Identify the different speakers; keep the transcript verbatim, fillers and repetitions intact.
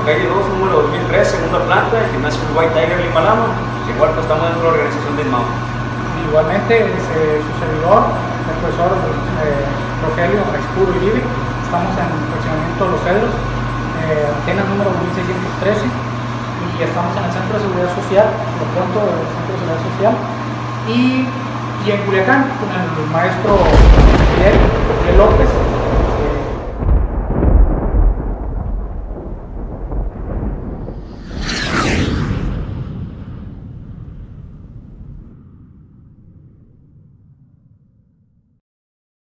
Speaker 1: calle dos, número dos mil tres, segunda planta, el gimnasio White Tiger Limalamo, igual pues estamos dentro de la organización de INMAO.
Speaker 2: Igualmente, ese, su servidor, el profesor eh, Rogelio Expuro y Libre, estamos en el fraccionamiento de Los Cedros, eh, antena número mil seiscientos trece, y estamos en el Centro de Seguridad Social, por pronto el Centro de Seguridad Social, y, y en Culiacán con el maestro Fidel López,